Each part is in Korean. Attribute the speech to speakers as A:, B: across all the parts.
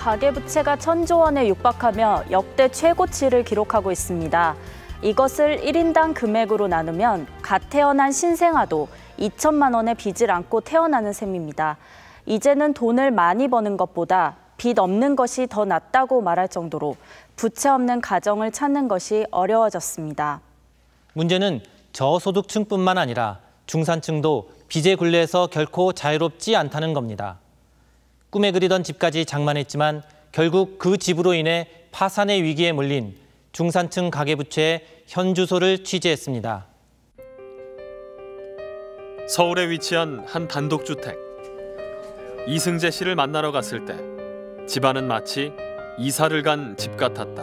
A: 가계부채가 1,000조 원에 육박하며 역대 최고치를 기록하고 있습니다. 이것을 1인당 금액으로 나누면 갓 태어난 신생아도 2천만 원의 빚을 안고 태어나는 셈입니다. 이제는 돈을 많이 버는 것보다 빚 없는 것이 더 낫다고 말할 정도로 부채 없는 가정을 찾는 것이 어려워졌습니다.
B: 문제는 저소득층뿐만 아니라 중산층도 빚의 굴레에서 결코 자유롭지 않다는 겁니다. 꿈에 그리던 집까지 장만했지만 결국 그 집으로 인해 파산의 위기에 몰린 중산층 가계부채의 현 주소를 취재했습니다.
C: 서울에 위치한 한 단독주택. 이승재 씨를 만나러 갔을 때 집안은 마치 이사를 간 집 같았다.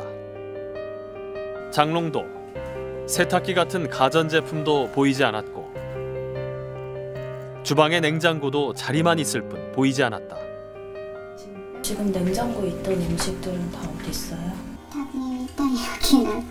C: 장롱도, 세탁기 같은 가전제품도 보이지 않았고 주방의 냉장고도 자리만 있을 뿐 보이지 않았다.
A: 지금 냉장고에 있던 음식들은 다 어디 있어요?
D: 여기 있던 여기는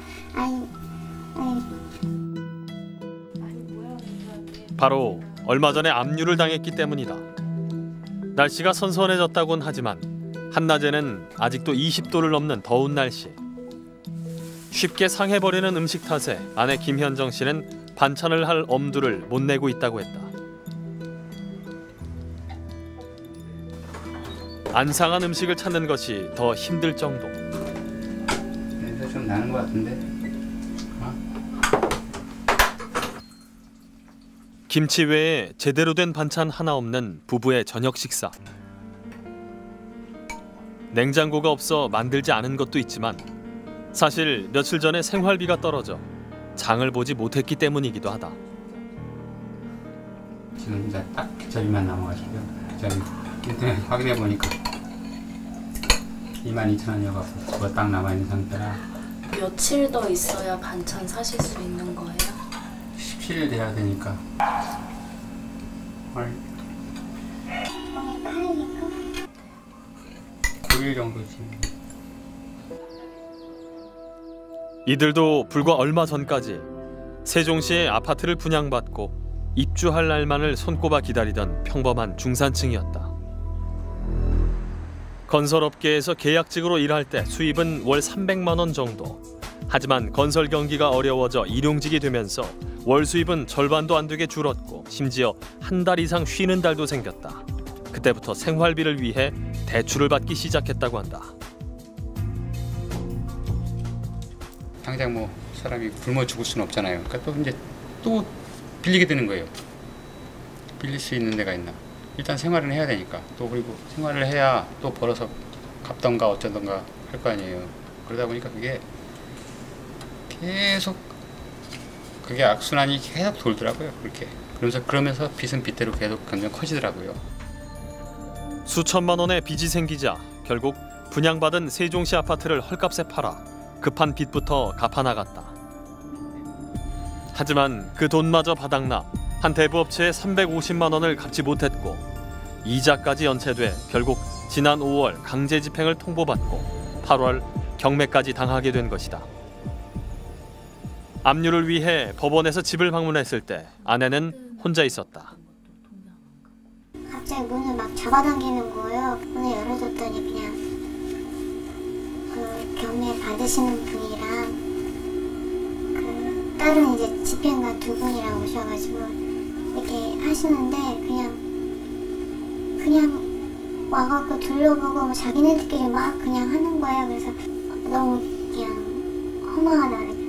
C: 바로 얼마 전에 압류를 당했기 때문이다. 날씨가 선선해졌다곤 하지만 한낮에는 아직도 20도를 넘는 더운 날씨. 쉽게 상해버리는 음식 탓에 아내 김현정 씨는 반찬을 할 엄두를 못 내고 있다고 했다. 안 상한 음식을 찾는 것이 더 힘들 정도.
E: 냄새 좀 나는 것 같은데?
C: 김치 외에 제대로 된 반찬 하나 없는 부부의 저녁 식사. 냉장고가 없어 만들지 않은 것도 있지만 사실 며칠 전에 생활비가 떨어져 장을 보지 못했기 때문이기도 하다.
E: 지금 이제 딱 빗자루만 남아가지고요. 빗자루 인터넷 확인해 보니까 22,000원이어서 그거 딱 남아있는 상태라.
A: 며칠 더 있어야 반찬 사실 수 있는 거예요?
E: 17일 돼야 되니까. 헐. 9일 정도지.
C: 이들도 불과 얼마 전까지 세종시의 아파트를 분양받고 입주할 날만을 손꼽아 기다리던 평범한 중산층이었다. 건설업계에서 계약직으로 일할 때 수입은 월 300만 원 정도. 하지만 건설 경기가 어려워져 일용직이 되면서 월 수입은 절반도 안 되게 줄었고 심지어 한 달 이상 쉬는 달도 생겼다. 그때부터 생활비를 위해 대출을 받기 시작했다고 한다.
E: 당장 뭐 사람이 굶어 죽을 수는 없잖아요. 그러니까 또 이제 또 빌리게 되는 거예요. 빌릴 수 있는 데가 있나? 일단 생활은 해야 되니까. 또 그리고 생활을 해야 또 벌어서 갚던가 어쩌던가 할 거 아니에요. 그러다 보니까 그게 계속 그게 악순환이 계속 돌더라고요. 그렇게. 그러면서 빚은 빚대로 계속 점점 커지더라고요.
C: 수천만 원의 빚이 생기자 결국 분양받은 세종시 아파트를 헐값에 팔아 급한 빚부터 갚아나갔다. 하지만 그 돈마저 바닥나 한 대부업체에 350만 원을 갚지 못했고 이자까지 연체돼 결국 지난 5월 강제 집행을 통보받고 8월 경매까지 당하게 된 것이다. 압류를 위해 법원에서 집을 방문했을 때 아내는 혼자 있었다.
D: 갑자기 문을 막 잡아당기는 거예요. 문을 열어줬더니 그냥 그 경매 받으시는 분이랑 그 다른 이제 집행관 두 분이랑 오셔가지고 이렇게 하시는데 그냥 와갖고 둘러보고 뭐 자기네들끼리 막 그냥 하는 거예요. 그래서 너무 그냥 허망하다 그래서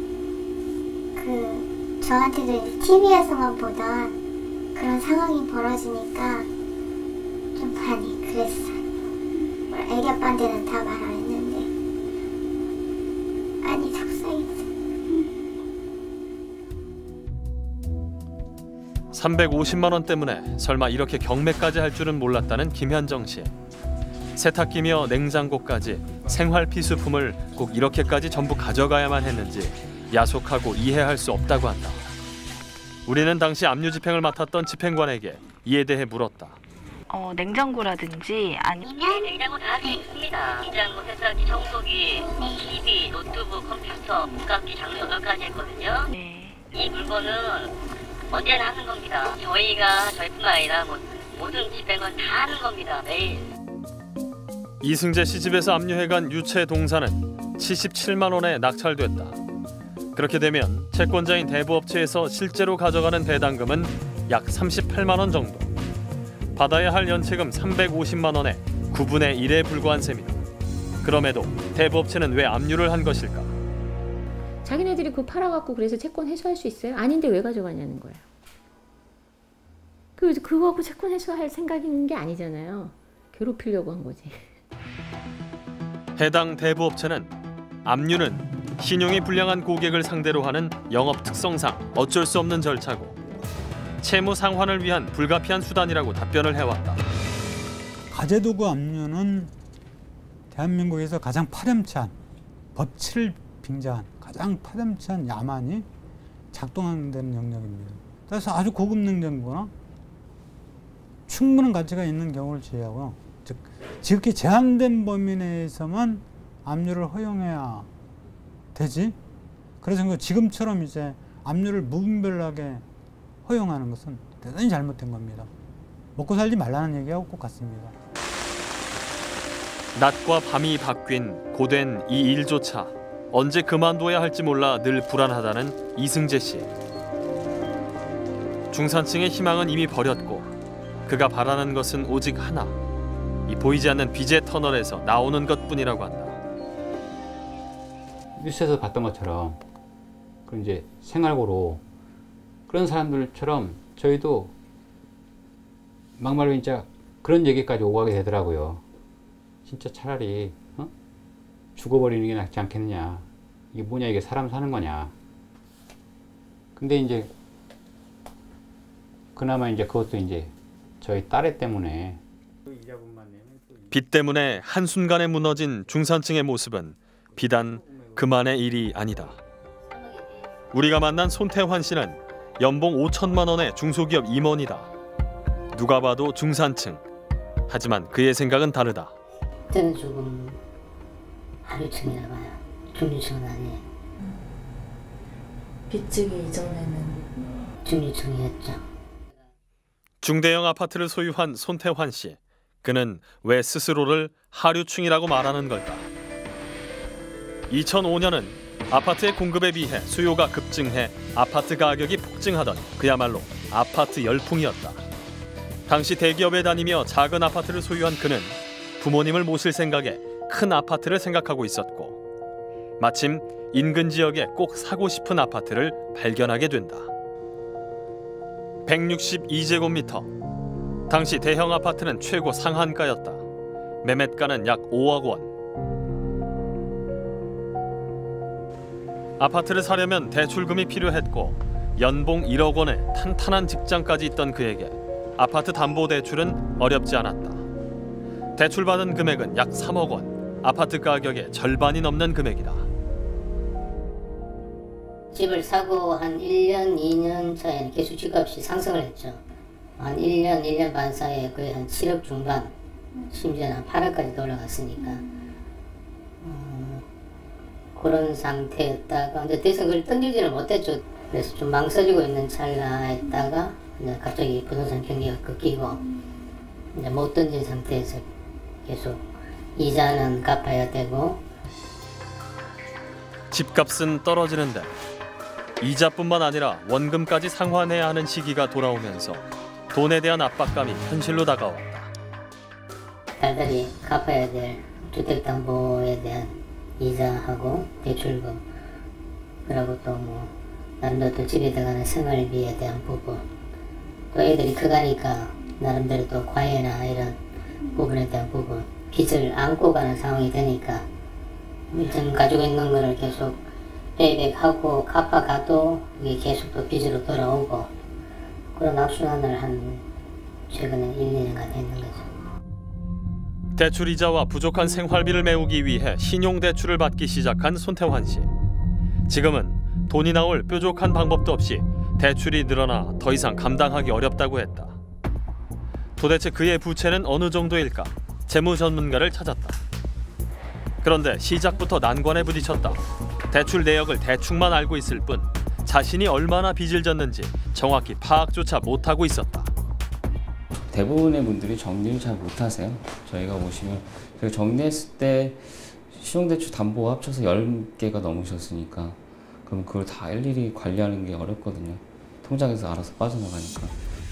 D: 그 저한테도 TV에서만 보던 그런 상황이 벌어지니까 좀 많이 그랬어요. 애기 아빠한테는 다 말 안 했는데 많이 속상했어요.
C: 350만 원 때문에 설마 이렇게 경매까지 할 줄은 몰랐다는 김현정 씨. 세탁기며 냉장고까지 생활 필수품을 꼭 이렇게까지 전부 가져가야만 했는지 야속하고 이해할 수 없다고 한다. 우리는 당시 압류 집행을 맡았던 집행관에게 이에 대해 물었다.
A: 냉장고라든지
F: 아니면 냉장고 다 돼 있습니다. 냉장고, 세탁기, 청소기, TV, 노트북, 컴퓨터, 목감기, 장르 8가지 했거든요.
A: 네.
F: 이 물건은 언제나 하는 겁니다. 저희가 저희뿐만 아니라 모든 집행은 다 하는 겁니다. 매일.
C: 이승재 씨 집에서 압류해간 유채 동산은 77만 원에 낙찰됐다. 그렇게 되면 채권자인 대부업체에서 실제로 가져가는 배당금은 약 38만 원 정도. 받아야 할 연체금 350만 원의 9분의 1에 불과한 셈이다. 그럼에도 대부업체는 왜 압류를 한 것일까?
G: 자기네들이 그거 팔아갖고 그래서 채권 해소할 수 있어요? 아닌데 왜 가져가냐는 거예요. 그거 갖고 채권 해소할 생각인 게 아니잖아요. 괴롭히려고 한 거지.
C: 해당 대부업체는 압류는 신용이 불량한 고객을 상대로 하는 영업 특성상 어쩔 수 없는 절차고 채무 상환을 위한 불가피한 수단이라고 답변을 해왔다.
H: 가재도구 압류는 대한민국에서 가장 파렴치한 법치를 빙자한 가장 파렴치한 야만이 작동하는 영역입니다. 그래서 아주 고급 능력이거나 충분한 가치가 있는 경우를 제외하고 즉 지극히 제한된 범위 내에서만 압류를 허용해야 되지. 그래서 지금처럼 이제 압류를 무분별하게 허용하는 것은 대단히 잘못된 겁니다. 먹고 살지 말라는 얘기하고 꼭 같습니다.
C: 낮과 밤이 바뀐 고된 이 일조차 언제 그만둬야 할지 몰라 늘 불안하다는 이승재 씨. 중산층의 희망은 이미 버렸고 그가 바라는 것은 오직 하나. 이 보이지 않는 빚의 터널에서 나오는 것뿐이라고 한다.
E: 뉴스에서 봤던 것처럼 그 이제 생활고로 그런 사람들처럼 저희도 막말로 진짜 그런 얘기까지 오고 가게 되더라고요. 진짜 차라리 죽어버리는 게 낫지 않겠느냐. 이게 뭐냐, 이게 사람 사는 거냐. 근데 이제 그나마 이제 그것도 이제 저희 딸애 때문에
C: 빚 때문에 한순간에 무너진 중산층의 모습은 비단 그만의 일이 아니다. 우리가 만난 손태환 씨는 연봉 5천만 원의 중소기업 임원이다. 누가 봐도 중산층. 하지만 그의 생각은 다르다.
I: 그때는 조금 하류층이라 봐요. 중류층은 아니에요.
G: 빚지기 이전에는
I: 중류층이었죠.
C: 중대형 아파트를 소유한 손태환 씨. 그는 왜 스스로를 하류층이라고 말하는 걸까? 2005년은 아파트의 공급에 비해 수요가 급증해 아파트 가격이 폭증하던 그야말로 아파트 열풍이었다. 당시 대기업에 다니며 작은 아파트를 소유한 그는 부모님을 모실 생각에 큰 아파트를 생각하고 있었고 마침 인근 지역에 꼭 사고 싶은 아파트를 발견하게 된다. 162제곱미터. 당시 대형 아파트는 최고 상한가였다. 매매가는 약 5억 원. 아파트를 사려면 대출금이 필요했고 연봉 1억 원의 탄탄한 직장까지 있던 그에게 아파트 담보대출은 어렵지 않았다. 대출받은 금액은 약 3억 원, 아파트 가격의 절반이 넘는 금액이다.
I: 집을 사고 한 1년, 2년 차에 계속 집값이 상승을 했죠. 한 1년, 1년 반 사이에 거의 한 7억 중반, 심지어는 한 8억까지 올라갔으니까 그런 상태였다가 근데 더 이상 그걸 던지지를 못했죠. 그래서 좀 망설이고 있는 찰나에다가 이제 갑자기 부동산 경기가 꺾이고 이제 못 던진 상태에서 계속 이자는 갚아야 되고
C: 집값은 떨어지는데 이자뿐만 아니라 원금까지 상환해야 하는 시기가 돌아오면서 돈에 대한 압박감이 현실로 다가왔다.
I: 달달이 갚아야 될 주택담보에 대한 이자하고 대출금 그리고 또 뭐 나름대로 또 집에 들어가는 생활비에 대한 부분 또 애들이 커가니까 나름대로 또 과외나 이런 부분에 대한 부분 빚을 안고 가는 상황이 되니까 지금 가지고 있는 거를 계속 페이백하고 갚아가도 이게 계속 또 빚으로 돌아오고 그런 악순환을 한 최근에 1, 2년간 했는 거죠.
C: 대출 이자와 부족한 생활비를 메우기 위해 신용대출을 받기 시작한 손태환 씨. 지금은 돈이 나올 뾰족한 방법도 없이 대출이 늘어나 더 이상 감당하기 어렵다고 했다. 도대체 그의 부채는 어느 정도일까? 재무 전문가를 찾았다. 그런데 시작부터 난관에 부딪혔다. 대출 내역을 대충만 알고 있을 뿐 자신이 얼마나 빚을 졌는지 정확히 파악조차 못하고 있었다.
J: 대부분의 분들이 정리를 잘 못하세요. 저희가 보시면 저희가 정리했을 때 신용대출 담보 합쳐서 10개가 넘으셨으니까 그럼 그걸 다 일일이 관리하는 게 어렵거든요. 통장에서 알아서 빠져나가니까.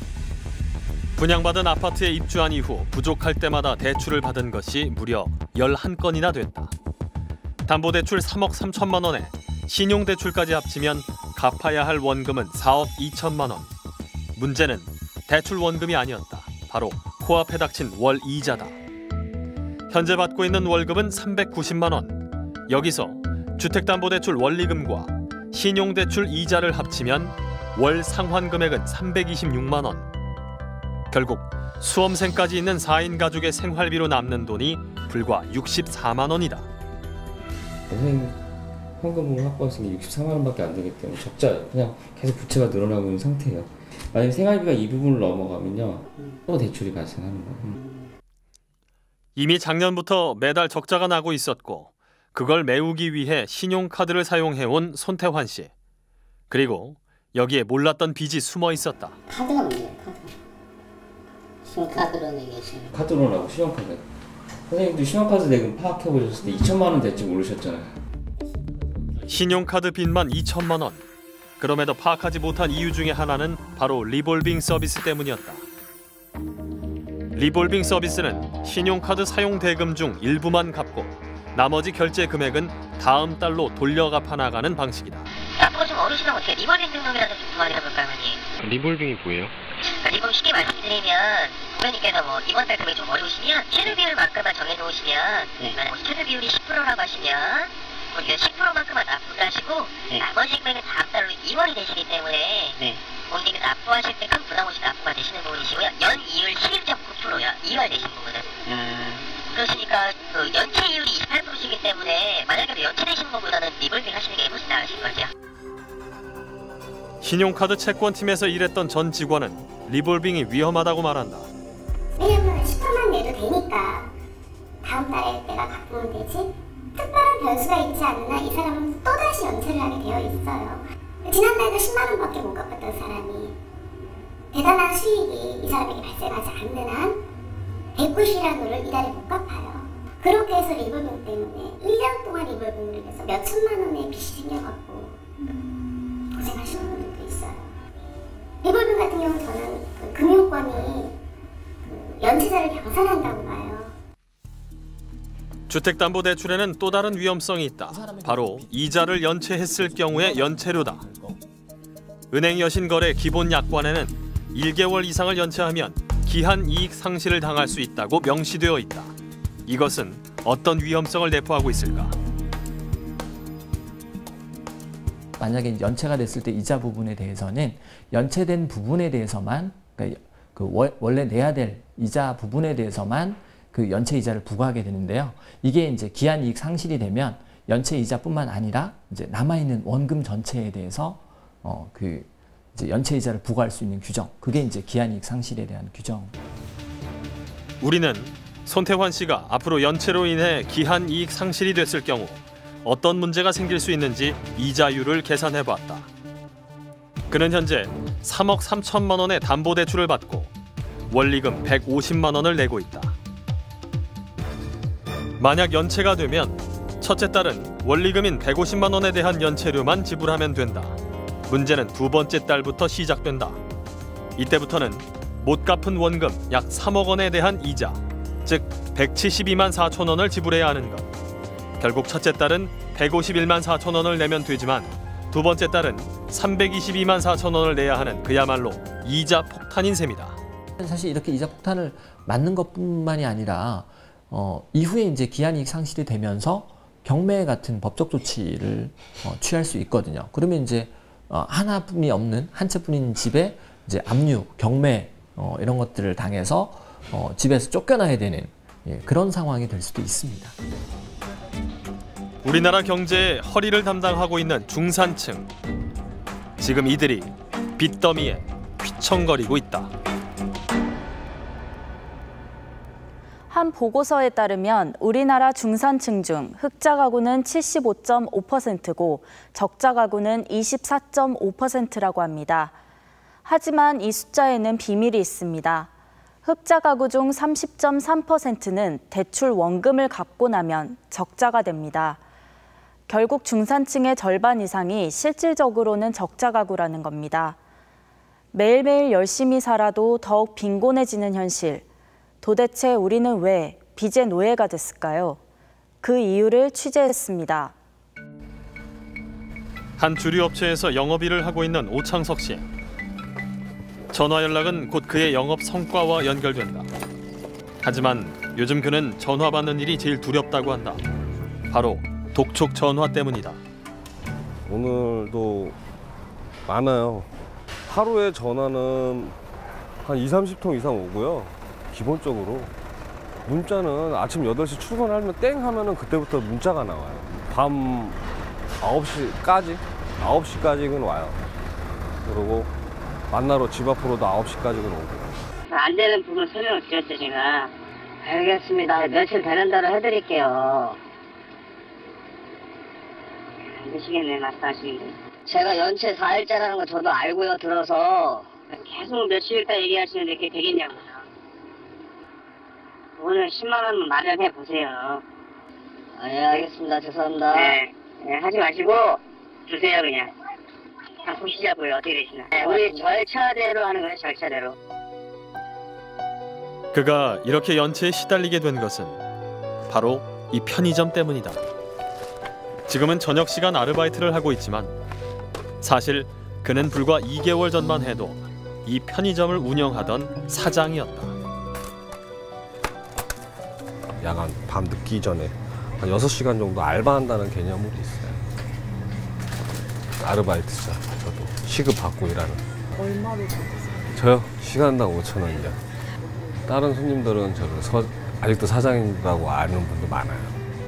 C: 분양받은 아파트에 입주한 이후 부족할 때마다 대출을 받은 것이 무려 11건이나 됐다. 담보대출 3억 3천만 원에 신용대출까지 합치면 갚아야 할 원금은 4억 2천만 원. 문제는 대출 원금이 아니었다. 바로 코앞에 닥친 월 이자다. 현재 받고 있는 월급은 390만 원. 여기서 주택담보대출 원리금과 신용대출 이자를 합치면 월 상환금액은 326만 원. 결국 수험생까지 있는 4인 가족의 생활비로 남는 돈이 불과 64만 원이다.
J: 선생님 현금으로 확보하신 게 64만 원밖에 안 되기 때문에 적자 그냥 계속 부채가 늘어나고 있는 상태예요. 만약에 생활비가 이 부분을 넘어가면요 또 대출이 발생하는 거예요.
C: 이미 작년부터 매달 적자가 나고 있었고 그걸 메우기 위해 신용카드를 사용해온 손태환 씨. 그리고 여기에 몰랐던 빚이 숨어 있었다.
I: 카드가 문제예요. 신용카드로 내계시는
J: 카드로라고 신용카드. 선생님도 신용카드 내금 파악해보셨을 때 2천만 원 될지 모르셨잖아요.
C: 신용카드 빚만 2천만 원. 그럼에도 파악하지 못한 이유 중에 하나는 바로 리볼빙 서비스 때문이었다. 리볼빙 서비스는 신용카드 사용 대금 중 일부만 갚고 나머지 결제 금액은 다음 달로 돌려 갚아나가는 방식이다.
F: 앞으로 좀 어르신하고 어떻게 리볼빙 등록이라도 좀 도와드려볼까요, 어머니?
C: 리볼빙이 뭐예요?
F: 리볼빙 쉽게 말씀드리면 고객님께서 뭐 이번 달 금액이 좀 어려우시면 최대 비율만큼만 정해놓으시면 만약 뭐 최대 비율이 10%라고 하시면 10%만큼만 납부를 하시고 나머지 금액은 다음 달로 2월이 되시기 때문에 고객님이 납부하실 때 큰 부담 없이 납부가 되시는 부분이시고요. 연 이율 11.9%요. 2월 되신 부분은. 그러시니까 그 연체 이율이 28%시기 때문에 만약에 연체되신 것보다는 리볼빙 하시는 게 훨씬 나으신 거죠.
C: 신용카드 채권팀에서 일했던 전 직원은 리볼빙이 위험하다고 말한다.
D: 왜냐면 10%만 내도 되니까 다음 달에 내가 갚으면 되지. 특별한 변수가 있지 않으나 이 사람은 또다시 연체를 하게 되어 있어요. 지난달에도 10만 원밖에 못 갚았던 사람이 대단한 수익이 이 사람에게 발생하지 않는 한 190이라는 돈을 이달에 못 갚아요. 그렇게 해서 리볼빙 때문에 1년 동안 리볼빙을 해서 몇 천만 원의 빚이 생겨갖고 고생하시는 분들도 있어요. 리볼빙 같은 경우는 저는 그 금융권이 연체자를 경산한다고 봐요.
C: 주택담보대출에는 또 다른 위험성이 있다. 바로 이자를 연체했을 경우의 연체료다. 은행 여신거래 기본 약관에는 1개월 이상을 연체하면 기한 이익 상실을 당할 수 있다고 명시되어 있다. 이것은 어떤 위험성을 내포하고 있을까?
K: 만약에 연체가 됐을 때 이자 부분에 대해서는 연체된 부분에 대해서만 그러니까 그 원래 내야 될 이자 부분에 대해서만 그 연체 이자를 부과하게 되는데요. 이게 이제 기한 이익 상실이 되면 연체 이자뿐만 아니라 이제 남아 있는 원금 전체에 대해서 그 이제 연체 이자를 부과할 수 있는 규정. 그게 이제 기한 이익 상실에 대한 규정.
C: 우리는 손태환 씨가 앞으로 연체로 인해 기한 이익 상실이 됐을 경우 어떤 문제가 생길 수 있는지 이자율을 계산해 봤다. 그는 현재 3억 3천만 원의 담보대출을 받고 원리금 150만 원을 내고 있다. 만약 연체가 되면 첫째 달은 원리금인 150만 원에 대한 연체료만 지불하면 된다. 문제는 두 번째 달부터 시작된다. 이때부터는 못 갚은 원금 약 3억 원에 대한 이자, 즉 172만 4천 원을 지불해야 하는 것. 결국 첫째 달은 151만 4천 원을 내면 되지만 두 번째 달은 322만 4천 원을 내야 하는 그야말로 이자 폭탄인 셈이다.
K: 사실 이렇게 이자 폭탄을 맞는 것뿐만이 아니라 이후에 이제 기한이익 상실이 되면서 경매 같은 법적 조치를 취할 수 있거든요. 그러면 이제 하나뿐이 없는 한 채뿐인 집에 이제 압류, 경매 이런 것들을 당해서 집에서 쫓겨나야 되는 그런 상황이 될 수도 있습니다.
C: 우리나라 경제의 허리를 담당하고 있는 중산층. 지금 이들이 빚더미에 휘청거리고 있다.
A: 한 보고서에 따르면 우리나라 중산층 중 흑자 가구는 75.5%고 적자 가구는 24.5%라고 합니다. 하지만 이 숫자에는 비밀이 있습니다. 흑자 가구 중 30.3%는 대출 원금을 갚고 나면 적자가 됩니다. 결국 중산층의 절반 이상이 실질적으로는 적자 가구라는 겁니다. 매일매일 열심히 살아도 더욱 빈곤해지는 현실. 도대체 우리는 왜 빚의 노예가 됐을까요? 그 이유를 취재했습니다.
C: 한 주류 업체에서 영업일을 하고 있는 오창석 씨. 전화 연락은 곧 그의 영업 성과와 연결된다. 하지만 요즘 그는 전화 받는 일이 제일 두렵다고 한다. 바로 독촉 전화 때문이다.
L: 오늘도 많아요. 하루에 전화는 한 20-30통 이상 오고요. 기본적으로 문자는 아침 8시 출근하면 땡 하면은 그때부터 문자가 나와요. 밤 9시까지는 와요. 그리고 만나러 집 앞으로도 9시까지는 오고.
I: 안 되는 부분 설명을 드렸죠, 제가. 알겠습니다. 며칠 되는 대로 해드릴게요. 안 되시겠네, 말씀하시는 게. 제가 연체 4일째라는 거 저도 알고요, 들어서. 계속 며칠 있다 얘기하시는데 그게 되겠냐고요. 오늘 10만 원만 마련해 보세요. 예, 알겠습니다. 죄송합니다. 네, 하지 마시고 주세요, 그냥. 보시자고요, 어떻게 되시나. 네, 우리 절차대로 하는 거예요, 절차대로.
C: 그가 이렇게 연체에 시달리게 된 것은 바로 이 편의점 때문이다. 지금은 저녁 시간 아르바이트를 하고 있지만 사실 그는 불과 2개월 전만 해도 이 편의점을 운영하던 사장이었다.
L: 야간 밤 늦기 전에 한 6시간 정도 알바한다는 개념으로 있어요. 아르바이트죠. 저도 시급받고 일하는.
M: 얼마로 받으세요?
L: 저요? 시간당 5,000원이요. 다른 손님들은 저를 아직도 사장이라고 아는 분도 많아요.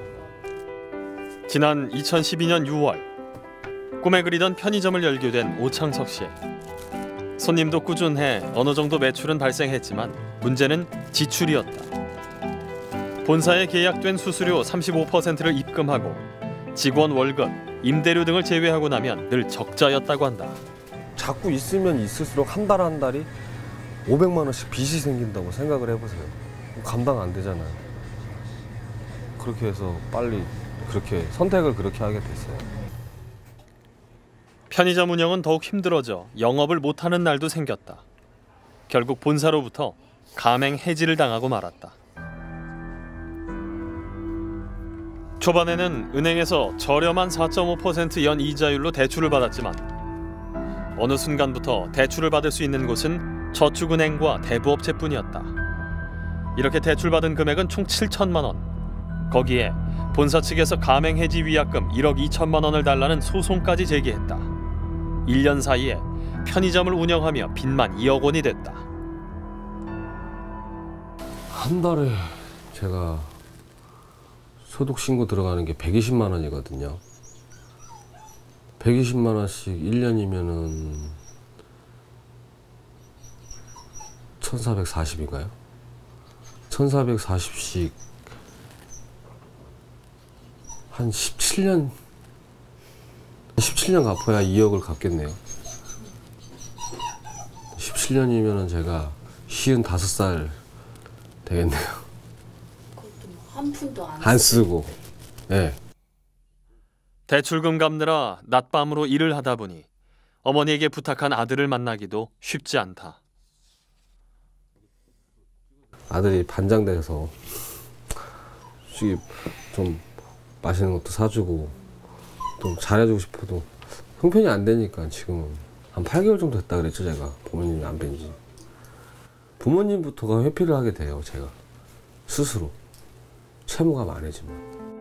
C: 지난 2012년 6월 꿈에 그리던 편의점을 열게 된 오창석 씨. 손님도 꾸준해 어느 정도 매출은 발생했지만 문제는 지출이었다. 본사에 계약된 수수료 35%를 입금하고 직원 월급, 임대료 등을 제외하고 나면 늘 적자였다고 한다.
L: 자꾸 있으면 있을수록 한 달이 500만 원씩 빚이 생긴다고 생각을 해보세요. 감당 안 되잖아요. 그렇게 해서 빨리 선택을 그렇게 하게 됐어요.
C: 편의점 운영은 더욱 힘들어져 영업을 못하는 날도 생겼다. 결국 본사로부터 가맹 해지를 당하고 말았다. 초반에는 은행에서 저렴한 4.5% 연 이자율로 대출을 받았지만 어느 순간부터 대출을 받을 수 있는 곳은 저축은행과 대부업체뿐이었다. 이렇게 대출받은 금액은 총 7천만 원. 거기에 본사 측에서 가맹해지 위약금 1억 2천만 원을 달라는 소송까지 제기했다. 1년 사이에 편의점을 운영하며 빚만 2억 원이 됐다.
L: 한 달에 제가 소득신고 들어가는 게 120만 원이거든요. 120만 원씩 1년이면은 1440인가요? 1440씩 한 17년 갚아야 2억을 갚겠네요. 17년이면은 제가 55살 되겠네요.
M: 한 푼도
L: 안 쓰고. 네.
C: 대출금 갚느라 낮밤으로 일을 하다 보니 어머니에게 부탁한 아들을 만나기도 쉽지 않다.
L: 아들이 반장돼서 솔직히 좀 맛있는 것도 사주고 좀 잘해주고 싶어도 형편이 안 되니까 지금은 한 8개월 정도 됐다 그랬죠, 제가. 부모님이 안 뵌지. 부모님부터가 회피를 하게 돼요, 제가 스스로. 채무가 많아지면.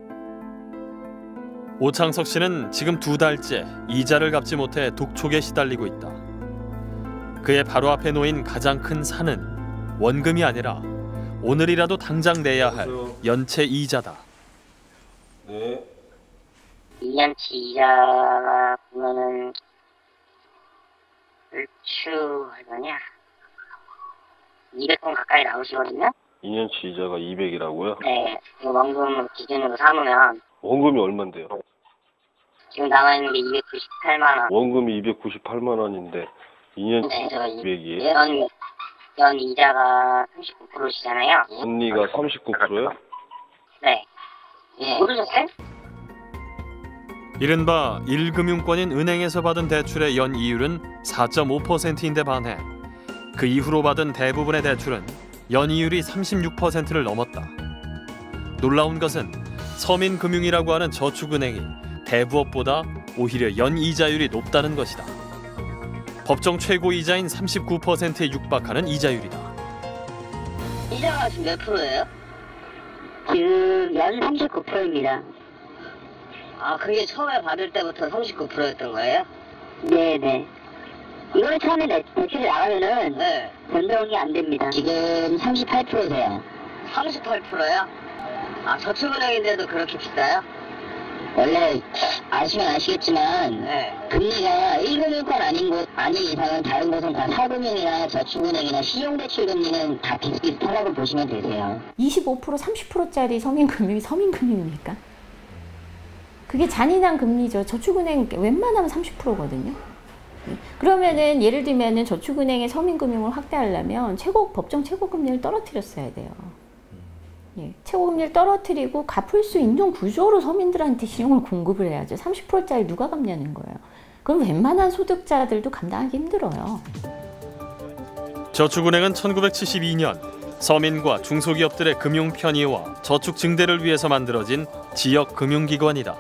C: 오창석 씨는 지금 2달째 이자를 갚지 못해 독촉에 시달리고 있다. 그의 바로 앞에 놓인 가장 큰 산은 원금이 아니라 오늘이라도 당장 내야 할 연체 이자다.
L: 네.
I: 2년치 이자가 보면은 얼추 200원 가까이 나오시거든요.
L: 2년치 이자가 200이라고요?
I: 네, 원금 기준으로 삼으면.
L: 원금이 얼만데요?
I: 지금 나와 있는 게 298만 원.
L: 원금이 298만 원인데 2년치
I: 네,
L: 200이에요?
F: 연 이자가 39%시잖아요.
N: 금리가 39%요?
F: 네. 모르셨어요?
C: 이른바 1금융권인 은행에서 받은 대출의 연 이율은 4.5%인데 반해 그 이후로 받은 대부분의 대출은 연 이율이 36%를 넘었다. 놀라운 것은 서민금융이라고 하는 저축은행이 대부업보다 오히려 연 이자율이 높다는 것이다. 법정 최고이자인 39%에 육박하는 이자율이다.
F: 이자가 지금 몇 프로예요? 지금 연 39%입니다. 아, 그게 처음에 받을 때부터 39%였던 거예요? 네네. 이거는 처음에 대출이 나가면은 변동이 안 됩니다. 지금 38%세요. 38%요? 아, 저축은행인데도 그렇게 비싸요? 원래 아시면 아시겠지만 금리가 1금융권 아닌 이상은 다른 곳은 다 사금융이나 저축은행이나 신용대출 금리는 다 비슷비슷하다고 보시면 되세요.
G: 25% 30%짜리 서민금융이 서민금융입니까? 그게 잔인한 금리죠. 저축은행 웬만하면 30%거든요. 그러면은 예를 들면은 저축은행의 서민금융을 확대하려면 법정 최고금리를 떨어뜨렸어야 돼요. 최고금리를 떨어뜨리고 갚을 수 있는 구조로 서민들한테 신용을 공급을 해야죠. 30%짜리 누가 갚냐는 거예요. 그럼 웬만한 소득자들도 감당하기 힘들어요.
C: 저축은행은 1972년 서민과 중소기업들의 금융 편의와 저축 증대를 위해서 만들어진 지역 금융기관이다.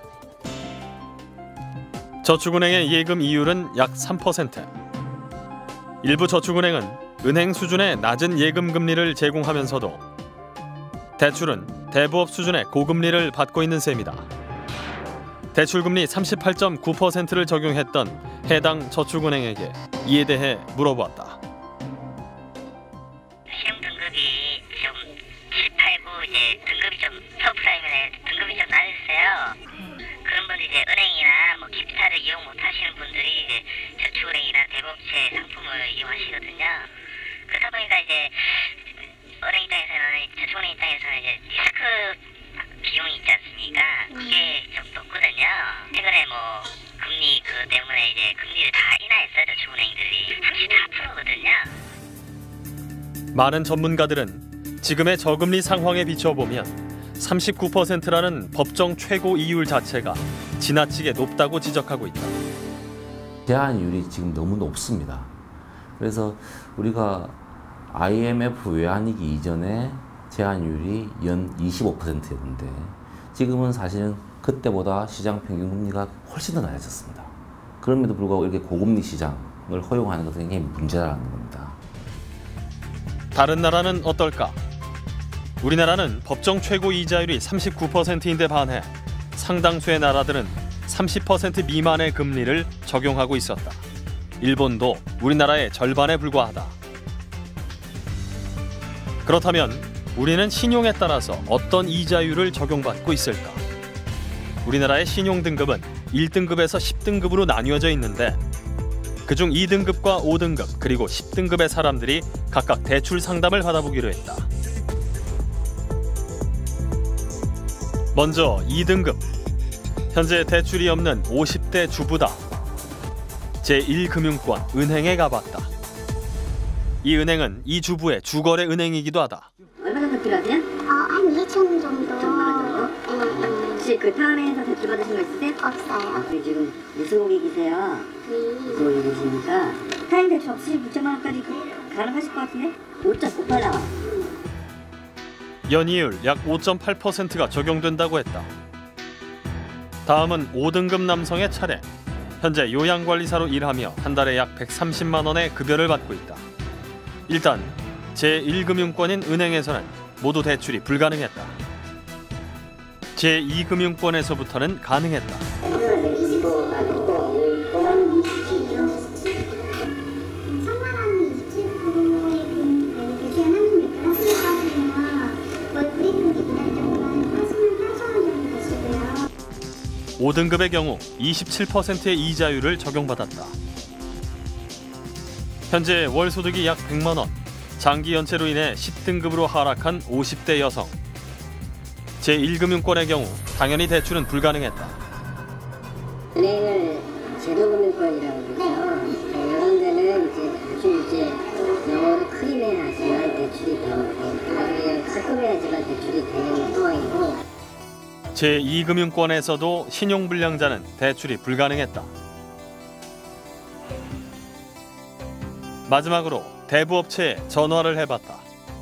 C: 저축은행의 예금 이율은 약 3%. 일부 저축은행은 은행 수준의 낮은 예금 금리를 제공하면서도 대출은 대부업 수준의 고금리를 받고 있는 셈이다. 대출금리 38.9%를 적용했던 해당 저축은행에게 이에 대해 물어보았다.
F: 신용등급이 좀 7, 8, 9 이제 등급이 좀 서프라임에 등급이 좀 낮았어요. 그런 분들 이제 은행이나 뭐 기타를 이용 못 하시는 분들이 이제 저축은행이나 대부업체 상품을 이용하시거든요. 그러다 보니까 이제 은행 입장에서는 저축은행 입장에서는 이제 리스크 비용이 있지 않습니까? 그게 좀 높거든요. 최근에 뭐 금리 그 때문에 이제 금리를 다 인하했어요. 저축은행들이 34%거든요.
C: 많은 전문가들은 지금의 저금리 상황에 비춰보면 39%라는 법정 최고 이율 자체가 지나치게 높다고 지적하고 있다.
O: 제한율이 지금 너무 높습니다. 그래서 우리가 IMF 외환위기 이전에 제한율이 연 25%였는데 지금은 사실은 그때보다 시장 평균 금리가 훨씬 더 낮아졌습니다. 그럼에도 불구하고 이렇게 고금리 시장을 허용하는 것은 굉장히 문제라는 겁니다.
C: 다른 나라는 어떨까? 우리나라는 법정 최고 이자율이 39%인데 반해 상당수의 나라들은 30% 미만의 금리를 적용하고 있었다. 일본도 우리나라의 절반에 불과하다. 그렇다면 우리는 신용에 따라서 어떤 이자율을 적용받고 있을까? 우리나라의 신용등급은 1등급에서 10등급으로 나뉘어져 있는데 그중 2등급과 5등급 그리고 10등급의 사람들이 각각 대출 상담을 받아보기로 했다. 먼저 2등급. 현재 대출이 없는 50대 주부다. 제1금융권 은행에 가봤다. 이 은행은 이 주부의 주거래 은행이기도 하다.
D: 얼마 정도 필요하세요? 한 2천 정도.
F: 혹시 그 타운에서 대출 받으신 거 있으세요?
D: 없어요.
F: 지금 무수고객이세요? 무수고객이시니까 타인 대출 없이 9천만 원까지 가능하실 것 같은데? 5.98 나와.
C: 연이율 약 5.8%가 적용된다고 했다. 다음은 5등급 남성의 차례. 현재 요양관리사로 일하며 한 달에 약 130만 원의 급여를 받고 있다. 일단 제1금융권인 은행에서는 모두 대출이 불가능했다. 제2금융권에서부터는 가능했다. 오 5등급의 경우 27%의 이자율을 적용받았다. 현재 월 소득이 약 100만 원, 장기 연체로 인해 10등급으로 하락한 50대 여성. 제1금융권의 경우 당연히 대출은 불가능했다.
F: 은행을 제도금융권이라고 그러죠. 이런 데는 이제 아주 영어로
I: 프리미엄하지만 대출이 나중에 섞어야지만 대출이 되는 상황이고.
C: 제2금융권에서도 신용불량자는 대출이 불가능했다. 마지막으로 대부업체에 전화를 해봤다.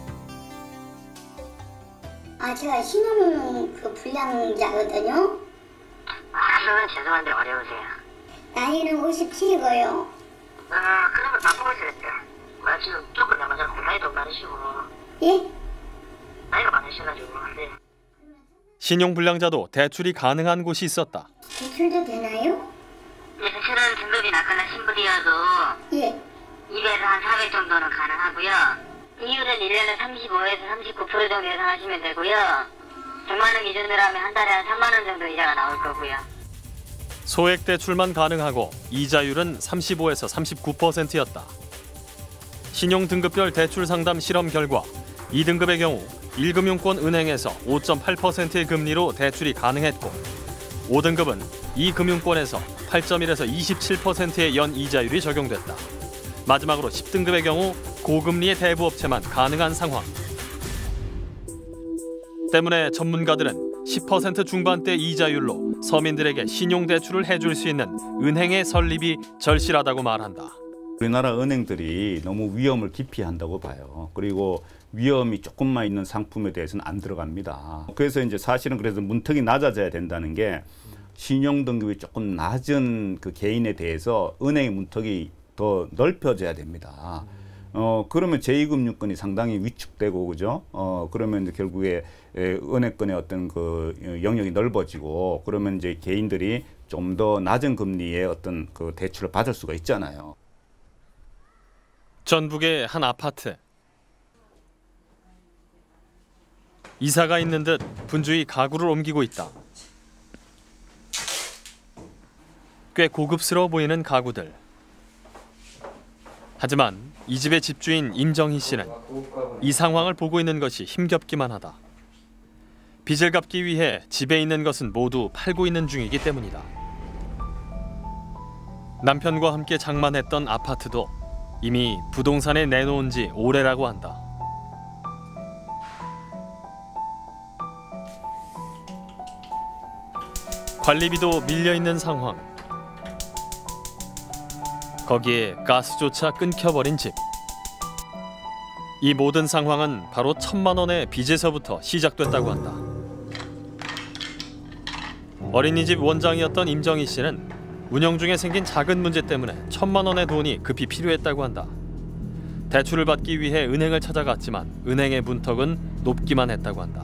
D: 제가 신용 불량자거든요.
F: 그러면 죄송한데 어려우세요.
D: 나이는 57이고요.
F: 그러면 바꿔보시겠어요. 지금 조금 남아서 나이도 많으시고.
D: 예?
F: 나이가 많으셔가지고. 네.
C: 신용불량자도 대출이 가능한 곳이 있었다.
D: 대출도 되나요?
F: 대출은 등급이 낮거나 신분이어도
D: 예.
F: 200에서 한 400 정도는 가능하고요. 이율은 1년에 35에서 39% 정도 예상하시면 되고요. 100만 원 기준으로 하면 한 달에 한 3만 원 정도 이자가 나올 거고요.
C: 소액 대출만 가능하고 이자율은 35에서 39%였다. 신용 등급별 대출 상담 실험 결과 2등급의 경우 1금융권 은행에서 5.8%의 금리로 대출이 가능했고 5등급은 2금융권에서 8.1에서 27%의 연 이자율이 적용됐다. 마지막으로 10등급의 경우 고금리의 대부업체만 가능한 상황. 때문에 전문가들은 10% 중반대 이자율로 서민들에게 신용대출을 해줄 수 있는 은행의 설립이 절실하다고 말한다.
P: 우리나라 은행들이 너무 위험을 기피한다고 봐요. 그리고 위험이 조금만 있는 상품에 대해서는 안 들어갑니다. 그래서 이제 사실은 그래서 문턱이 낮아져야 된다는 게 신용 등급이 조금 낮은 그 개인에 대해서 은행의 문턱이 더 넓혀져야 됩니다. 그러면 제2금융권이 상당히 위축되고 그죠? 그러면 이제 결국에 은행권의 어떤 그 영역이 넓어지고 그러면 이제 개인들이 좀 더 낮은 금리의 어떤 그 대출을 받을 수가 있잖아요.
C: 전북의 한 아파트. 이사가 있는 듯 분주히 가구를 옮기고 있다. 꽤 고급스러워 보이는 가구들. 하지만 이 집의 집주인 임정희 씨는 이 상황을 보고 있는 것이 힘겹기만 하다. 빚을 갚기 위해 집에 있는 것은 모두 팔고 있는 중이기 때문이다. 남편과 함께 장만했던 아파트도 이미 부동산에 내놓은 지 오래라고 한다. 관리비도 밀려있는 상황. 거기에 가스조차 끊겨버린 집. 이 모든 상황은 바로 1,000만 원의 빚에서부터 시작됐다고 한다. 어린이집 원장이었던 임정희 씨는 운영 중에 생긴 작은 문제 때문에 1,000만 원의 돈이 급히 필요했다고 한다. 대출을 받기 위해 은행을 찾아갔지만 은행의 문턱은 높기만 했다고 한다.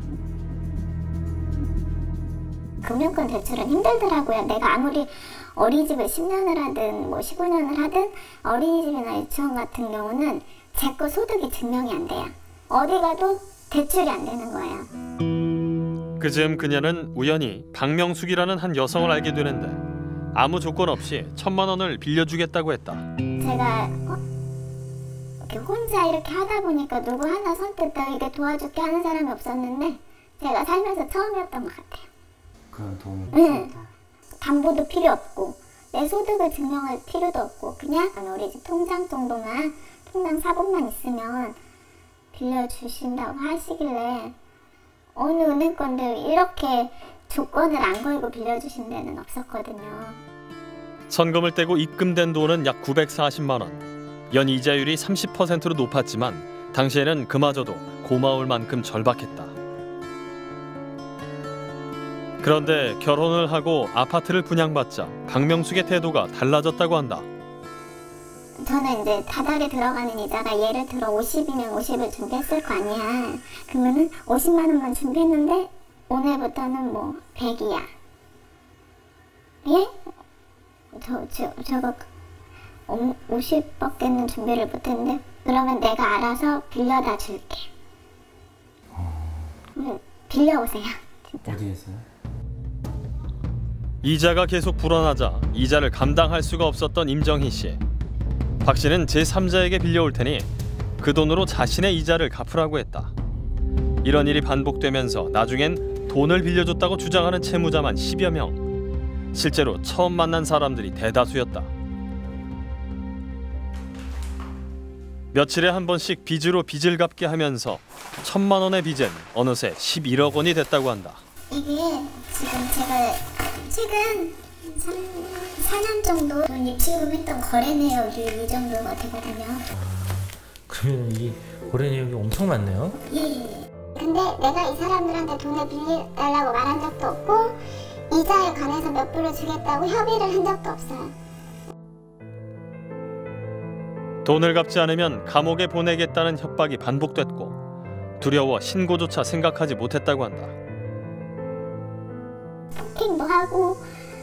D: 금융권 대출은 힘들더라고요. 내가 아무리 어린이집을 10년을 하든 뭐 15년을 하든 어린이집이나 유치원 같은 경우는 제 거 소득이 증명이 안 돼요. 어디 가도 대출이 안 되는 거예요.
C: 그즈음 그녀는 우연히 박명숙이라는 한 여성을 알게 되는데 아무 조건 없이 1,000만 원을 빌려주겠다고 했다.
D: 제가 이렇게 혼자 이렇게 하다 보니까 누구 하나 선뜻 이렇게 도와줄게 하는 사람이 없었는데 제가 살면서 처음이었던 것 같아요.
I: 그런 도움이
D: 네. 담보도 필요 없고 내 소득을 증명할 필요도 없고 그냥 우리 집 통장 정도만 통장 사본만 있으면 빌려주신다고 하시길래 어느 은행권도 이렇게 조건을 안 걸고 빌려주신 데는 없었거든요.
C: 선금을 떼고 입금된 돈은 약 940만 원. 연 이자율이 30%로 높았지만 당시에는 그마저도 고마울 만큼 절박했다. 그런데 결혼을 하고 아파트를 분양받자 박명숙의 태도가 달라졌다고 한다.
D: 저는 이제 다달에 들어가는 이자가 예를 들어 50이면 50을 준비했을 거 아니야. 그러면은 50만 원만 준비했는데 오늘부터는 뭐 100이야. 예? 저거 50밖에는 준비를 못했는데 그러면 내가 알아서 빌려다 줄게. 빌려오세요. 진짜.
I: 어디에서요?
C: 이자가 계속 불어나자 이자를 감당할 수가 없었던 임정희 씨. 박 씨는 제3자에게 빌려올 테니 그 돈으로 자신의 이자를 갚으라고 했다. 이런 일이 반복되면서 나중엔 돈을 빌려줬다고 주장하는 채무자만 10여 명. 실제로 처음 만난 사람들이 대다수였다. 며칠에 한 번씩 빚으로 빚을 갚게 하면서 1,000만 원의 빚은 어느새 11억 원이 됐다고 한다.
D: 이게 지금 제가 최근 4년 정도 돈 입출금했던 거래 내역이 이 정도가 되거든요.
B: 그러면 이 거래 내역이 엄청 많네요?
D: 예. 근데 내가 이 사람들한테 돈을 빌려달라고 말한 적도 없고 이자에 관해서 몇 불을 주겠다고 협의를 한 적도 없어요.
C: 돈을 갚지 않으면 감옥에 보내겠다는 협박이 반복됐고 두려워 신고조차 생각하지 못했다고 한다.
D: 폭행도 하고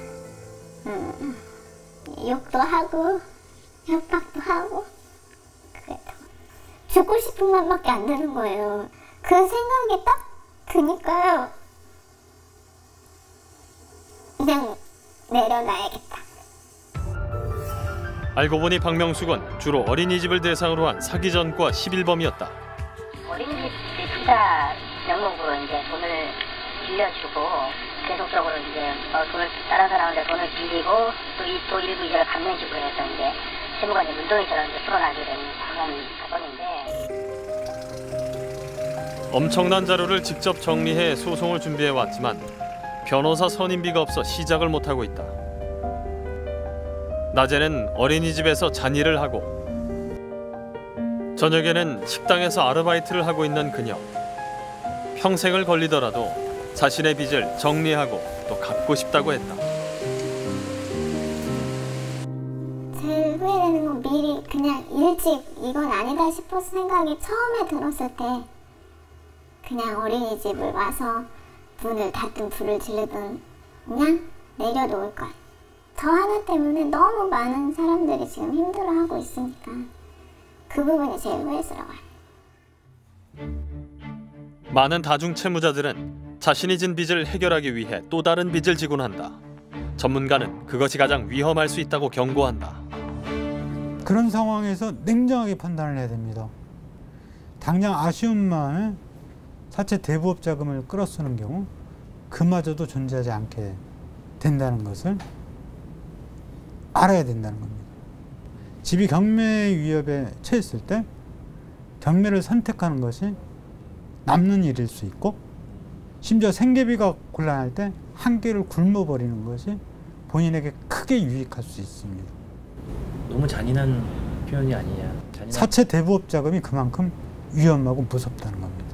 D: 욕도 하고 협박도 하고 그랬다고. 죽고 싶은 맘밖에 안 드는 거예요. 그 생각이 딱 드니까요. 그냥 내려놔야겠다.
C: 알고 보니 박명숙은 주로 어린이집을 대상으로 한 사기 전과 11범이었다.
F: 어린이집 투자 명목으로 이제 돈을 빌려주고 계속적으로 이제 돈을 다른 사람한테 돈을 빌리고 또 일부 이자를 갚는 식으로 해서 이제 채무가 이제 물동이처럼 이제 풀어나게 되는 사건인데.
C: 엄청난 자료를 직접 정리해 소송을 준비해 왔지만 변호사 선임비가 없어 시작을 못하고 있다. 낮에는 어린이집에서 잔일을 하고 저녁에는 식당에서 아르바이트를 하고 있는 그녀. 평생을 걸리더라도 자신의 빚을 정리하고 또 갚고 싶다고 했다.
D: 제일 후회되는 건 미리 그냥 일찍 이건 아니다 싶어서 생각이 처음에 들었을 때 그냥 어린이집을 와서 문을 닫든 불을 지르든 그냥 내려놓을 거야. 저 하나 때문에 너무 많은 사람들이 지금 힘들어하고 있으니까 그 부분이 제일 후회스러워요.
C: 많은 다중 채무자들은 자신이 진 빚을 해결하기 위해 또 다른 빚을 지곤 한다. 전문가는 그것이 가장 위험할 수 있다고 경고한다.
H: 그런 상황에서 냉정하게 판단을 해야 됩니다. 당장 아쉬운 마음에 사채 대부업 자금을 끌어쓰는 경우 그마저도 존재하지 않게 된다는 것을 알아야 된다는 겁니다. 집이 경매 위협에 처했을 때 경매를 선택하는 것이 남는 일일 수 있고 심지어 생계비가 곤란할 때 한 개를 굶어버리는 것이 본인에게 크게 유익할 수 있습니다.
B: 너무 잔인한 표현이 아니냐.
H: 사채 대부업 자금이 그만큼 위험하고 무섭다는 겁니다.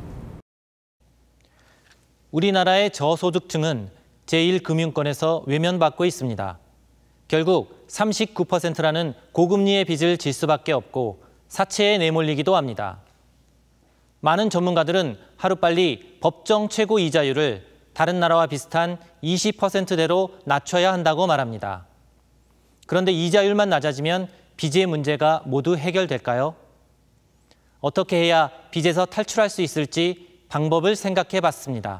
B: 우리나라의 저소득층은 제1금융권에서 외면받고 있습니다. 결국 39%라는 고금리의 빚을 질 수밖에 없고 사채에 내몰리기도 합니다. 많은 전문가들은 하루빨리 법정 최고 이자율을 다른 나라와 비슷한 20%대로 낮춰야 한다고 말합니다. 그런데 이자율만 낮아지면 빚의 문제가 모두 해결될까요? 어떻게 해야 빚에서 탈출할 수 있을지 방법을 생각해 봤습니다.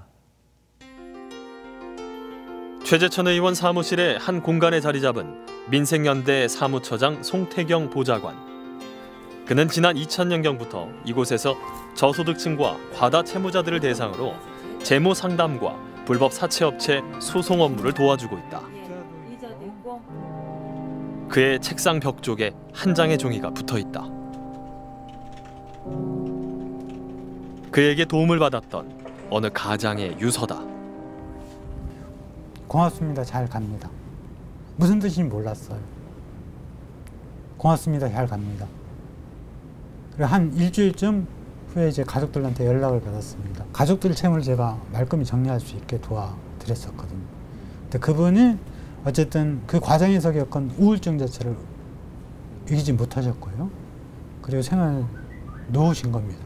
C: 최재천 의원 사무실의 한 공간에 자리 잡은 민생연대 사무처장 송태경 보좌관. 그는 지난 2000년경부터 이곳에서 저소득층과 과다 채무자들을 대상으로 재무 상담과 불법 사채업체 소송 업무를 도와주고 있다. 그의 책상 벽 쪽에 한 장의 종이가 붙어 있다. 그에게 도움을 받았던 어느 가장의 유서다.
H: 고맙습니다. 잘 갑니다. 무슨 뜻인지 몰랐어요. 고맙습니다. 잘 갑니다. 그리고 한 일주일쯤 후에 이제 가족들한테 연락을 받았습니다. 가족들 채무를 제가 말끔히 정리할 수 있게 도와드렸었거든요. 근데 그분이 어쨌든 그 과정에서 겪은 우울증 자체를 이기지 못하셨고요. 그리고 생활 놓으신 겁니다.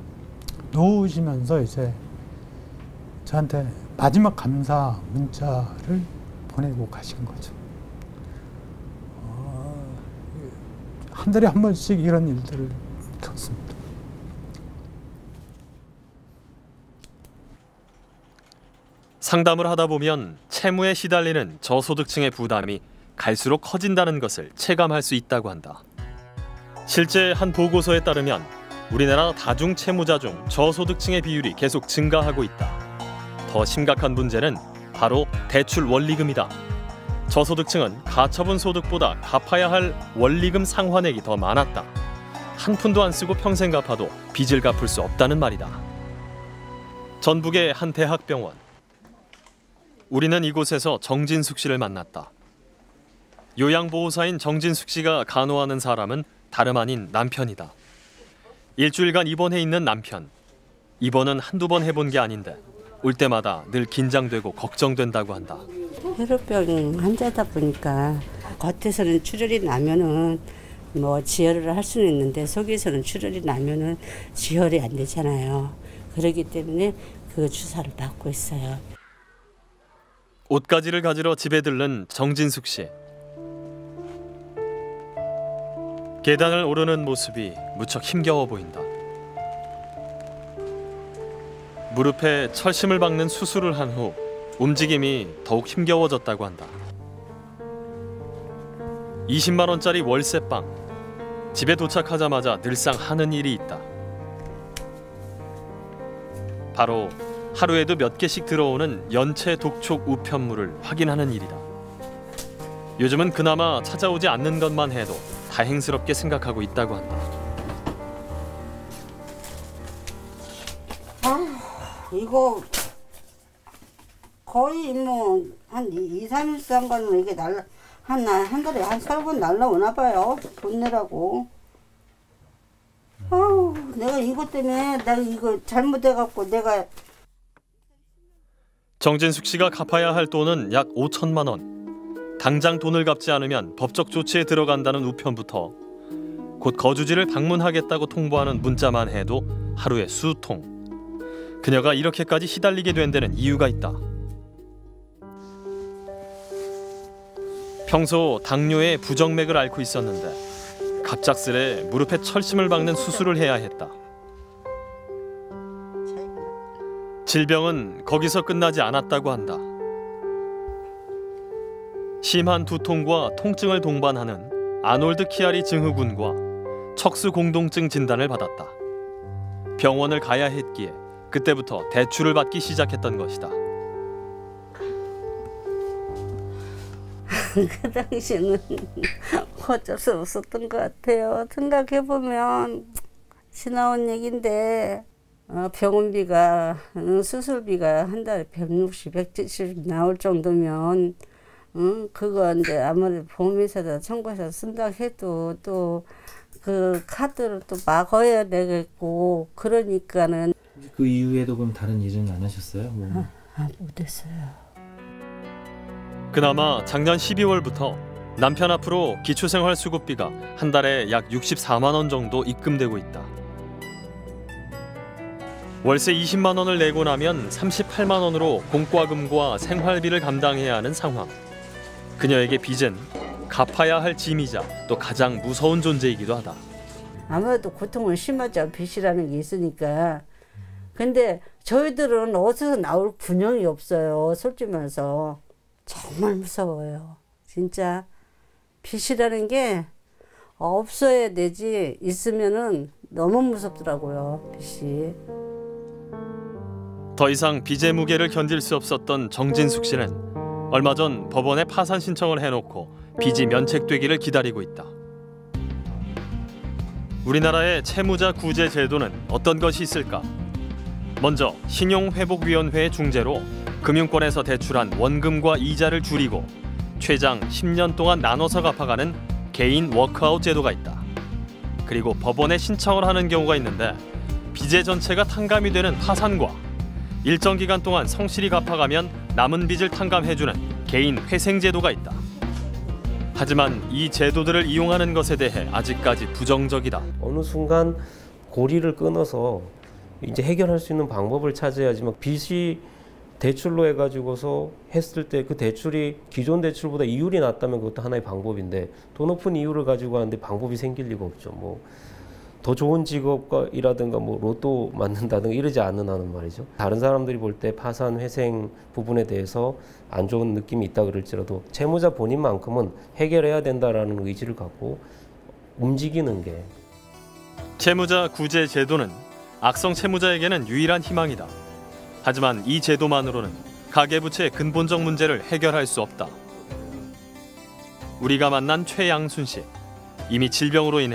H: 놓으시면서 이제 저한테 마지막 감사 문자를 보내고 가신 거죠. 한 달에 한 번씩 이런 일들을 겪습니다.
C: 상담을 하다 보면 채무에 시달리는 저소득층의 부담이 갈수록 커진다는 것을 체감할 수 있다고 한다. 실제 한 보고서에 따르면 우리나라 다중 채무자 중 저소득층의 비율이 계속 증가하고 있다. 더 심각한 문제는 바로 대출 원리금이다. 저소득층은 가처분 소득보다 갚아야 할 원리금 상환액이 더 많았다. 한 푼도 안 쓰고 평생 갚아도 빚을 갚을 수 없다는 말이다. 전북의 한 대학병원. 우리는 이곳에서 정진숙 씨를 만났다. 요양보호사인 정진숙 씨가 간호하는 사람은 다름 아닌 남편이다. 일주일간 입원해 있는 남편. 입원은 한두 번 해본 게 아닌데 올 때마다 늘 긴장되고 걱정된다고 한다.
Q: 혈우병 환자다 보니까 겉에서는 출혈이 나면은 뭐 지혈을 할 수는 있는데 속에서는 출혈이 나면은 지혈이 안 되잖아요. 그렇기 때문에 그 주사를 맞고 있어요.
C: 옷가지를 가지러 집에 들른 정진숙 씨. 계단을 오르는 모습이 무척 힘겨워 보인다. 무릎에 철심을 박는 수술을 한 후 움직임이 더욱 힘겨워졌다고 한다. 20만 원짜리 월세방. 집에 도착하자마자 늘상 하는 일이 있다. 바로 하루에도 몇 개씩 들어오는 연체 독촉 우편물을 확인하는 일이다. 요즘은 그나마 찾아오지 않는 것만 해도 다행스럽게 생각하고 있다고 한다.
Q: 이거 거의 뭐 한 2, 3일 싼 거는 이게 한 달에 한 3번 날라오나 봐요. 돈 내라고. 아우, 내가 이것 때문에 내가 이거 잘못해갖고 내가.
C: 정진숙 씨가 갚아야 할 돈은 약 5천만 원. 당장 돈을 갚지 않으면 법적 조치에 들어간다는 우편부터 곧 거주지를 방문하겠다고 통보하는 문자만 해도 하루에 수통. 그녀가 이렇게까지 시달리게 된 데는 이유가 있다. 평소 당뇨의 부정맥을 앓고 있었는데 갑작스레 무릎에 철심을 박는 수술을 해야 했다. 질병은 거기서 끝나지 않았다고 한다. 심한 두통과 통증을 동반하는 아놀드 키아리 증후군과 척수 공동증 진단을 받았다. 병원을 가야 했기에 그때부터 대출을 받기 시작했던 것이다.
Q: 그 당시에는 어쩔 수 없었던 것 같아요. 생각해보면 지나온 얘기인데 병원비가 수술비가 한 달에 160, 170 나올 정도면 그거 이제 아무리 보험회사다 청구해서 쓴다 해도 또 그 카드를 또 막아야 되겠고 그러니까는.
R: 그 이후에도 그럼 다른 일은 안 하셨어요?
Q: 못했어요.
C: 그나마 작년 12월부터 남편 앞으로 기초생활수급비가 한 달에 약 64만 원 정도 입금되고 있다. 월세 20만 원을 내고 나면 38만 원으로 공과금과 생활비를 감당해야 하는 상황. 그녀에게 빚은 갚아야 할 짐이자 또 가장 무서운 존재이기도 하다.
Q: 아무래도 고통은 심하죠. 빚이라는 게 있으니까. 근데 저희들은 어디서 나올 균형이 없어요. 솔직히 말해서. 정말 무서워요. 진짜 빚이라는 게 없어야 되지 있으면은 너무 무섭더라고요. 빚이.
C: 더 이상 빚의 무게를 견딜 수 없었던 정진숙 씨는 얼마 전 법원에 파산 신청을 해놓고 빚이 면책되기를 기다리고 있다. 우리나라의 채무자 구제 제도는 어떤 것이 있을까? 먼저 신용회복위원회의 중재로 금융권에서 대출한 원금과 이자를 줄이고 최장 10년 동안 나눠서 갚아가는 개인 워크아웃 제도가 있다. 그리고 법원에 신청을 하는 경우가 있는데 빚의 전체가 탕감이 되는 파산과 일정 기간 동안 성실히 갚아가면 남은 빚을 탕감해주는 개인 회생 제도가 있다. 하지만 이 제도들을 이용하는 것에 대해 아직까지 부정적이다.
S: 어느 순간 고리를 끊어서 이제 해결할 수 있는 방법을 찾아야지만 빚이 대출로 해가지고서 했을 때 그 대출이 기존 대출보다 이율이 낮다면 그것도 하나의 방법인데 더 높은 이율을 가지고 하는데 방법이 생길 리가 없죠. 뭐 더 좋은 직업이라든가 뭐 로또 맞는다든가 이러지 않는 한은 말이죠. 다른 사람들이 볼 때 파산 회생 부분에 대해서 안 좋은 느낌이 있다 그럴지라도 채무자 본인만큼은 해결해야 된다라는 의지를 갖고 움직이는 게.
C: 채무자 구제 제도는 악성 채무자에게는 유일한 희망이다. 하지만 이 제도만으로는 가계부채의 근본적 문제를 해결할 수 없다. 우리가 만난 최양순 씨. 이미 질병으로 인해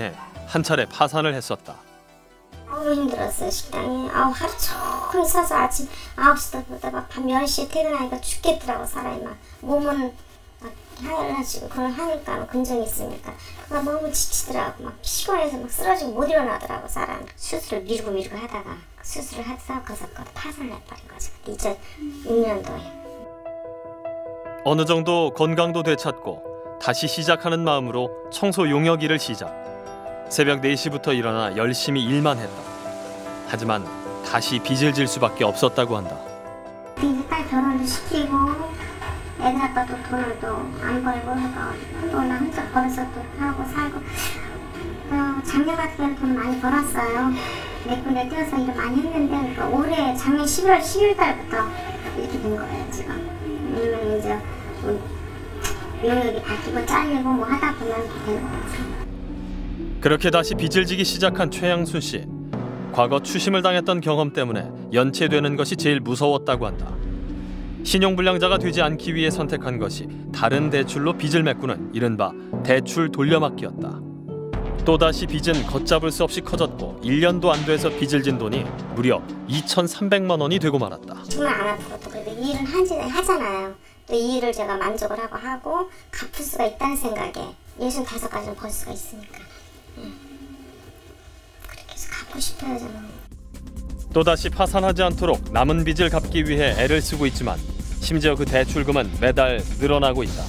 C: 한 차례 파산을 했었다.
D: 너무 힘들었어요. 식당에 하루 종일 서서 아침 9시부터 막 밤 10시에 퇴근하니까 죽겠더라고. 사람이 막 몸은 막 하얘가지고 그걸 하니까 근정이 있으니까 그가 너무 지치더라고. 막 피곤해서 막 쓰러지고 못 일어나더라고. 사람 수술을 미루고 하다가 수술을 해서 거기서 파산을 해버린 거죠. 2006년도에.
C: 어느 정도 건강도 되찾고 다시 시작하는 마음으로 청소 용역 일을 시작. 새벽 4시부터 일어나 열심히 일만 했다. 하지만 다시 빚을 질 수밖에 없었다고 한다.
D: 빨리 결혼을 시키고 애들 아빠도 돈을 또 안 벌고 해서 또 나 혼자 벌어서 또 하고 살고 작년 같은 경우는 돈 많이 벌었어요. 몇 군데 뛰어서 일을 많이 했는데 그러니까 올해 작년 11월 12월 달부터 이렇게 된 거예요 지금. 왜냐면 이제 용역이 바뀌고 잘리고 뭐 하다 보면 이렇게 된 거예요.
C: 그렇게 다시 빚을 지기 시작한 최양순 씨. 과거 추심을 당했던 경험 때문에 연체되는 것이 제일 무서웠다고 한다. 신용불량자가 되지 않기 위해 선택한 것이 다른 대출로 빚을 메꾸는 이른바 대출 돌려막기였다. 또다시 빚은 걷잡을 수 없이 커졌고 1년도 안 돼서 빚을 진 돈이 무려 2,300만 원이 되고 말았다.
D: 정말 안 아프고 그래도 이 일을 하잖아요. 또 이 일을 제가 만족을 하고 갚을 수가 있다는 생각에 65가지는 벌 수가 있으니까 그렇게 해서 갚고 싶어요 저는.
C: 또다시 파산하지 않도록 남은 빚을 갚기 위해 애를 쓰고 있지만 심지어 그 대출금은 매달 늘어나고 있다.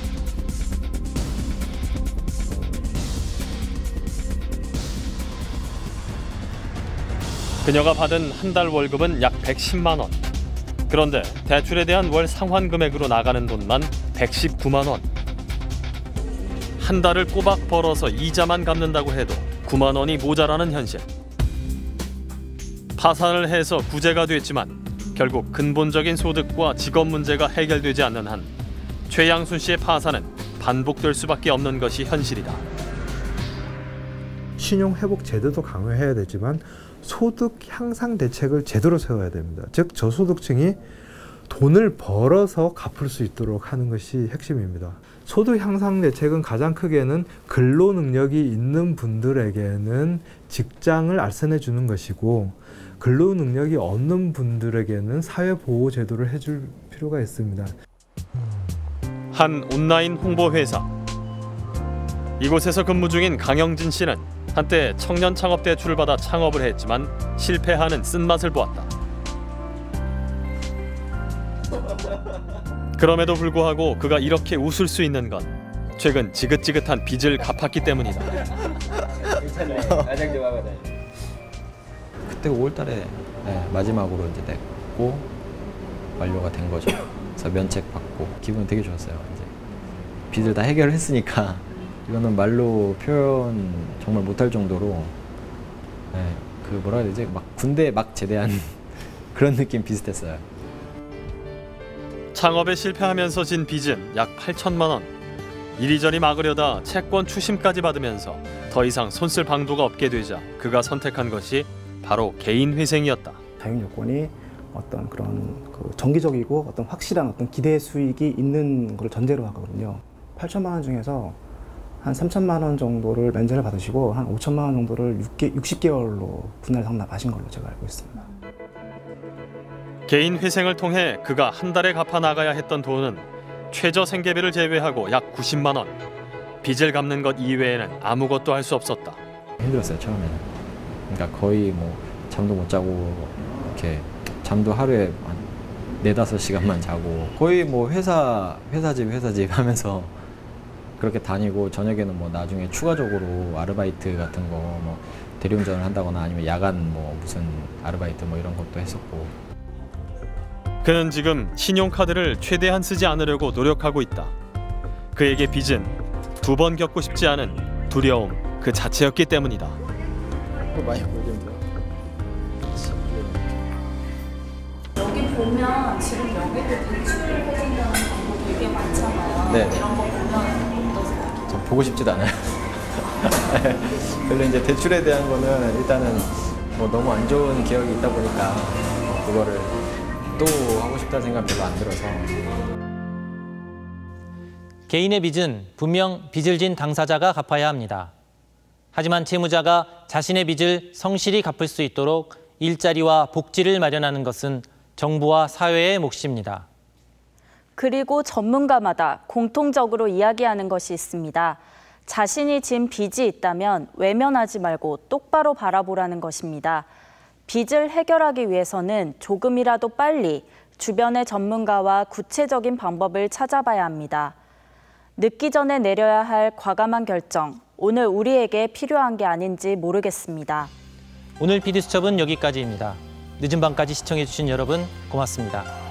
C: 그녀가 받은 한 달 월급은 약 110만 원. 그런데 대출에 대한 월 상환 금액으로 나가는 돈만 119만 원. 한 달을 꼬박 벌어서 이자만 갚는다고 해도 9만 원이 모자라는 현실. 파산을 해서 구제가 됐지만 결국 근본적인 소득과 직업 문제가 해결되지 않는 한 최양순 씨의 파산은 반복될 수밖에 없는 것이 현실이다.
T: 신용회복 제도도 강화해야 되지만 소득 향상 대책을 제대로 세워야 됩니다. 즉 저소득층이 돈을 벌어서 갚을 수 있도록 하는 것이 핵심입니다. 소득 향상 대책은 가장 크게는 근로 능력이 있는 분들에게는 직장을 알선해 주는 것이고 근로 능력이 없는 분들에게는 사회보호 제도를 해줄 필요가 있습니다.
C: 한 온라인 홍보 회사. 이곳에서 근무 중인 강영진 씨는 한때 청년 창업 대출을 받아 창업을 했지만 실패하는 쓴맛을 보았다. 그럼에도 불구하고 그가 이렇게 웃을 수 있는 건 최근 지긋지긋한 빚을 갚았기 때문이다.
K: 그때 5월달에 마지막으로 이제 냈고 완료가 된 거죠. 그래서 면책 받고 기분이 되게 좋았어요. 이제 빚을 다 해결했으니까 이거는 말로 표현 정말 못할 정도로 그 뭐라 해야 되지? 막 군대 막 제대한 그런 느낌 비슷했어요.
C: 창업에 실패하면서 진 빚은 약 8천만 원. 이리저리 막으려다 채권 추심까지 받으면서 더 이상 손쓸 방도가 없게 되자 그가 선택한 것이 바로 개인 회생이었다.
U: 자격 요건이 어떤 그런 정기적이고 어떤 확실한 어떤 기대 수익이 있는 걸 전제로 하거든요. 8천만 원 중에서 한 3천만 원 정도를 면제를 받으시고 한 5천만 원 정도를 60개월로 분할 상납하신 걸로 제가 알고 있습니다.
C: 개인 회생을 통해 그가 한 달에 갚아 나가야 했던 돈은 최저 생계비를 제외하고 약 90만 원. 빚을 갚는 것 이외에는 아무것도 할 수 없었다.
K: 힘들었어요 처음에는. 그러니까 거의 뭐 잠도 못 자고 이렇게 잠도 하루에 한 4-5시간만 자고 거의 뭐 회사 집 하면서 그렇게 다니고 저녁에는 뭐 나중에 추가적으로 아르바이트 같은 거 뭐 대리운전을 한다거나 아니면 야간 뭐 무슨 아르바이트 뭐 이런 것도 했었고.
C: 그는 지금 신용카드를 최대한 쓰지 않으려고 노력하고 있다. 그에게 빚은 2번 겪고 싶지 않은 두려움 그 자체였기 때문이다.
K: 많이 보여줍니다.
M: 여기 보면 지금 여기도 대출 해준다는 방법 되게 많잖아요.
K: 네.
M: 이런 거 보면 어떠세요?
K: 전 보고 싶지도 않아요. 별로 이제 대출에 대한 거는 일단은 뭐 너무 안 좋은 기억이 있다 보니까 그거를 또 하고 싶다는 생각 별로 안 들어서.
B: 개인의 빚은 분명 빚을 진 당사자가 갚아야 합니다. 하지만 채무자가 자신의 빚을 성실히 갚을 수 있도록 일자리와 복지를 마련하는 것은 정부와 사회의 몫입니다.
A: 그리고 전문가마다 공통적으로 이야기하는 것이 있습니다. 자신이 진 빚이 있다면 외면하지 말고 똑바로 바라보라는 것입니다. 빚을 해결하기 위해서는 조금이라도 빨리 주변의 전문가와 구체적인 방법을 찾아봐야 합니다. 늦기 전에 내려야 할 과감한 결정, 오늘 우리에게 필요한 게 아닌지 모르겠습니다.
B: 오늘 PD수첩은 여기까지입니다. 늦은 밤까지 시청해주신 여러분 고맙습니다.